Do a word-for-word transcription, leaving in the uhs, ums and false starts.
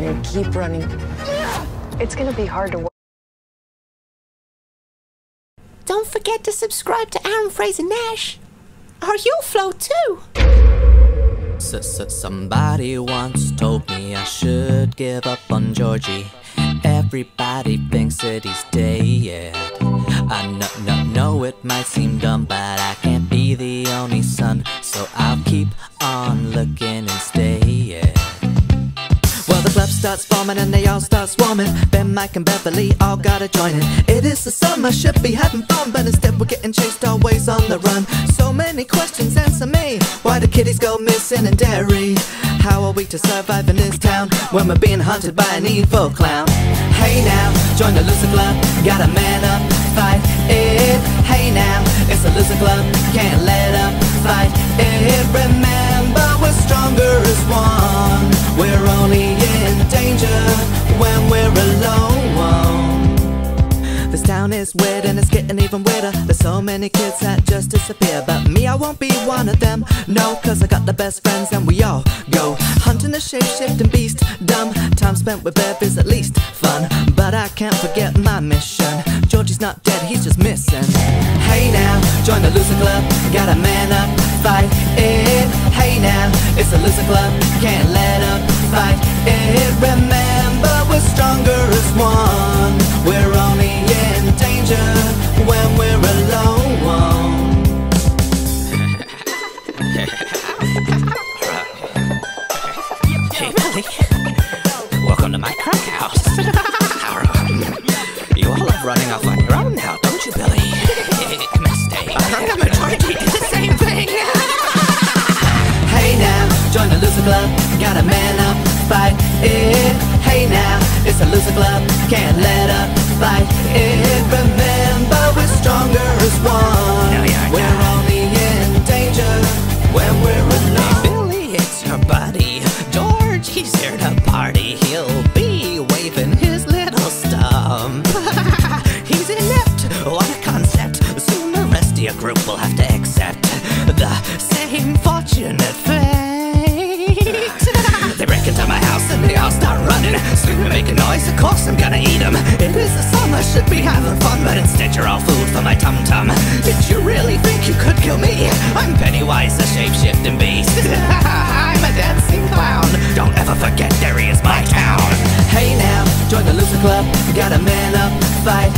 and keep running. It's gonna be hard to work. Don't forget to subscribe to Aaron Fraser Nash, or you'll float too. S-s-somebody once told me I should give up on Georgie. Everybody thinks that he's dead. I know, know, know it might seem dumb, but I can't be the only son, so I'll keep on looking instead. Well, the club starts forming and they all start swarming. Ben, Mike and Beverly all gotta join in. It is the summer, should be having fun, but instead we're getting chased, always on the run. So many questions, answer me. Why do kitties go missing in Derry? How are we to survive in this town when we're being hunted by an evil clown? Hey now, join the loser club, gotta man up, fight it. Hey now, it's a loser club, can't let up, fight it. Remember, we're stronger as one. We're only in danger when we're alone. This town is weird and it's getting even weirder. There's so many kids that just disappear, but me, I won't be one of them. No, cause I got the best friends and we all go hunting the shape-shifting beast. Dumb time spent with Bev is at least fun, but I can't forget my mission. Georgie's not dead, he's just missing. Hey now, join the loser club, gotta man up, fight it. Hey now, it's a loser club, can't let up, fight it. Remember, we're stronger as one. We're only in danger when we're alone. Hey Billy, welcome to my crack house. You all love running off on your own now, don't you, Billy? Mistake. I'm trying to do the same thing. Hey now, join the loser club, gotta man up, fight it. Hey now, it's a loser club, can't let up, fight it. Remember, we're stronger as one. No, we're only in danger when we're alone. Hey Billy, it's your buddy George, he's here to party. He'll be waving his little stump. He's inept, what a concept. Soon the rest of your group will have to accept the same fortunate fate. They break into my house and they all start running, screaming, making noise, of course I'm gonna eat them. It is the summer, should be having fun, but instead you're all food for my tum-tum. Did you really think you could kill me? I'm Pennywise, the shape-shifting beast. I'm a dancing clown. Don't ever forget Derry is my town. Hey now, join the loser club, gotta man up, fight